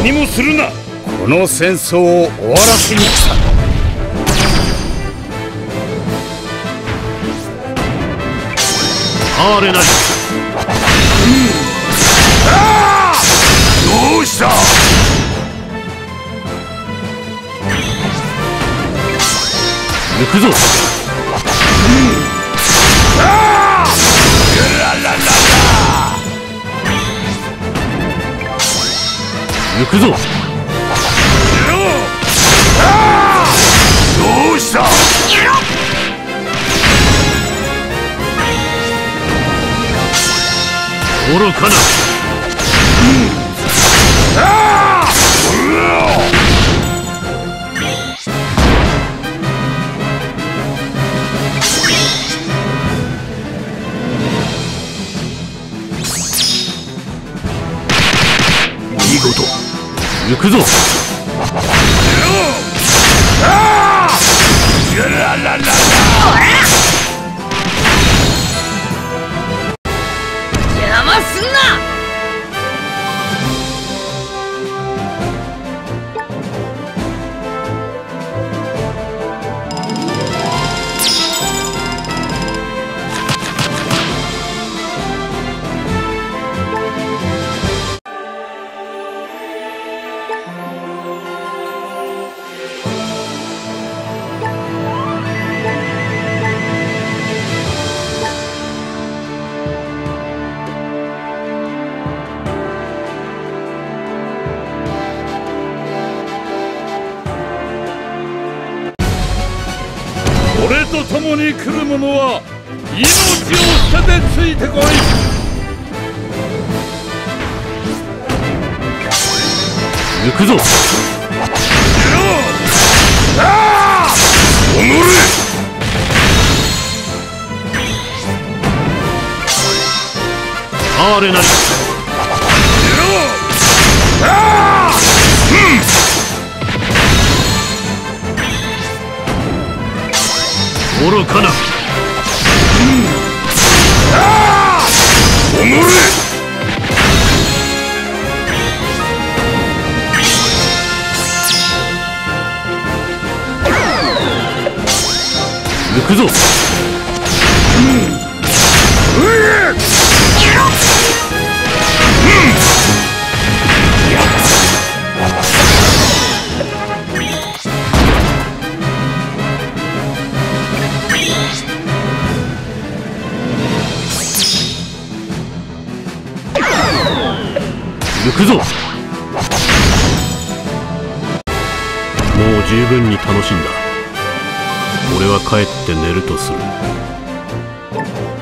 何もするな。この戦争を終わらせに来た。 哀れなり。 どうした。 行くぞ。行くぞ。 どうした。 愚かな。見事。行くぞ。 邪魔すんな。 俺と共に来る者は命を捨ててついてこい。 行くぞ。 おのれ。 哀れなり。愚かな。 おのれ。 行くぞ。行くぞ。もう十分に楽しんだ。俺は帰って寝るとする。